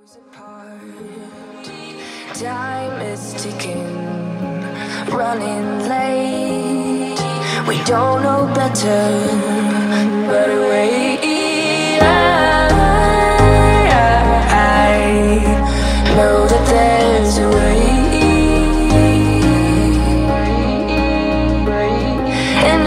Time is ticking, running late. We don't know better, but wait. I know that there's a way. And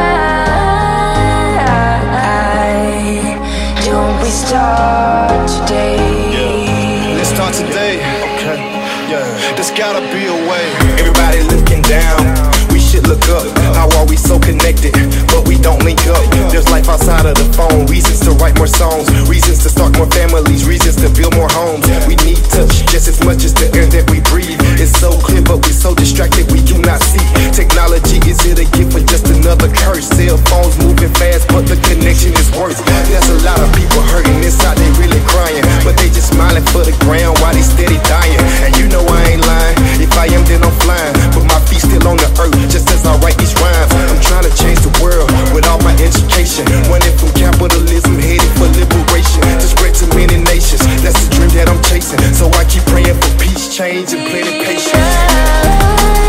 why don't we start today? Yeah. Let's start today. Yeah, there's gotta be a way. Everybody looking down, we should look up. How are we so connected, but we don't link up? There's life outside of the phone, reasons to write more songs, reasons to start more families, reasons to build more homes. We need touch just as much as the air that we breathe. It's so clear, but we're so distracted we do not see. Technology, is it a gift or just another curse? Cell phones moving fast, but the connection is worse. There's a lot of people hurting inside, they really crying, but they just smiling for the ground while they steady dying. And you know I ain't lying, if I am then I'm flying, but my feet still on the earth just as I write these rhymes. I'm trying to change the world with all my education, running from capitalism, headed for liberation, to spread to many nations. That's the dream that I'm chasing, so I keep praying for peace, change, and plenty patience.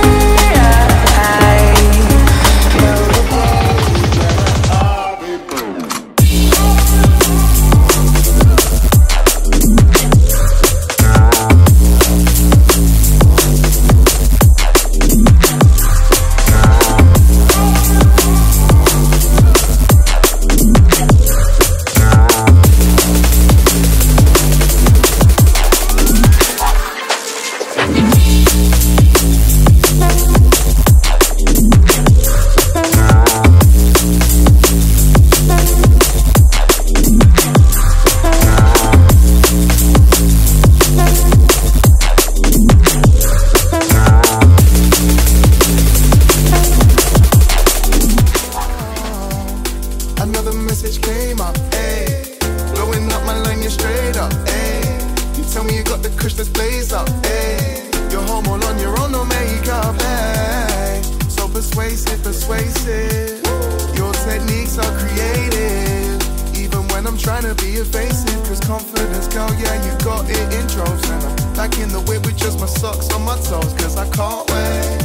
Another message came up, ayy. Blowing up my line, you're straight up, ayy. You tell me you got the kush that's blaze up, ayy. You're home all on your own, no makeup, ayy. So persuasive, persuasive. Your techniques are creative, even when I'm trying to be evasive. Cause confidence, girl, yeah, you got it in droves. And I'm back in the whip with just my socks on my toes, cause I can't wait.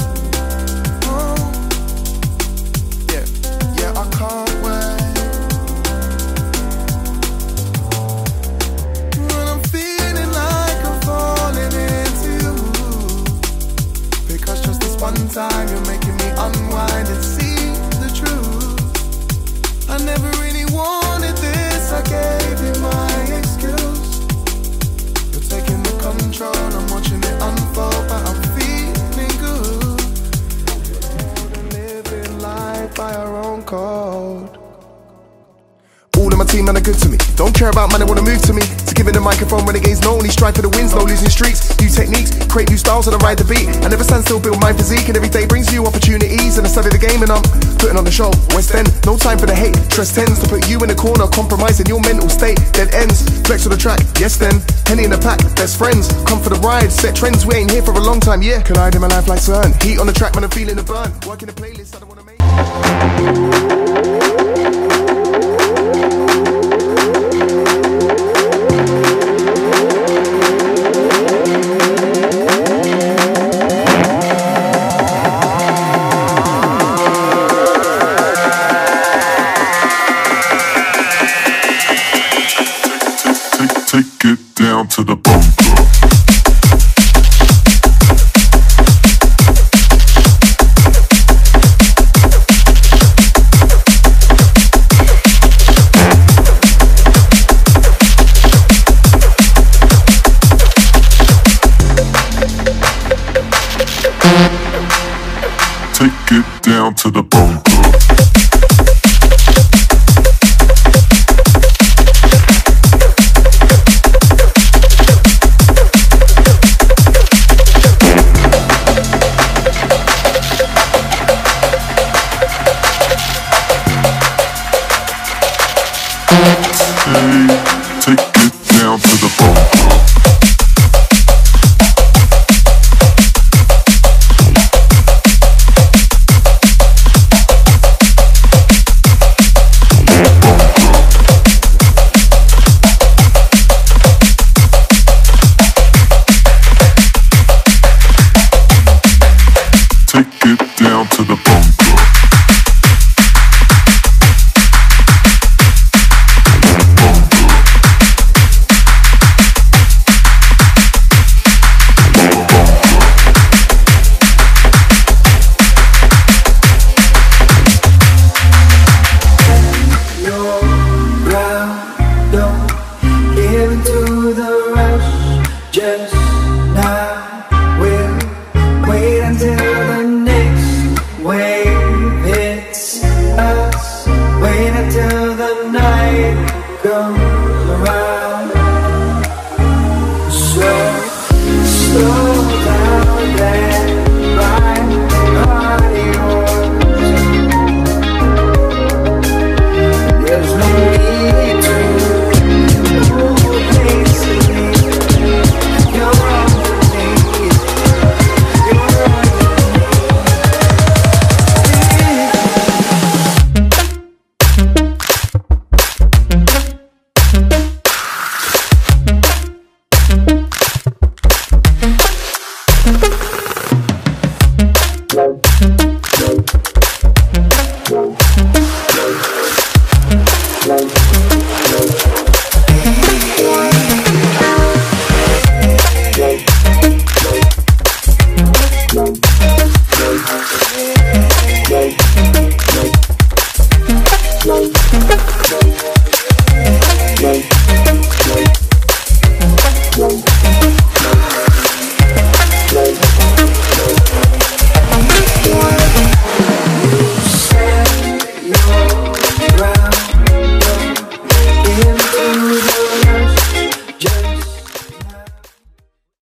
I can't wait. When I'm feeling like I'm falling into you, because just this one time you're making me unwind and see the truth. I never really wanted this, I gave you my excuse. You're taking the control, I'm watching it unfold, but I'm feeling good. Living life by our own code. All of my team, man, are good to me. Don't care about man, they wanna move to me. So giving the microphone, renegades, no only strive for the wins, no losing streaks. New techniques, create new styles and I ride the beat. I never stand still, build my physique, and every day brings new opportunities. And I study the game and I'm putting on the show. West End, no time for the hate. Stress tends to put you in a corner, compromising your mental state. Dead ends, flex on the track, yes then. Henny in the pack, best friends. Come for the ride, set trends, we ain't here for a long time, yeah. Collide in my life like CERN. Heat on the track when I'm feeling the burn. Working the playlist, I don't wanna make. Take it down to the bunker. Take it down to the bunker. Take it down to the bunker.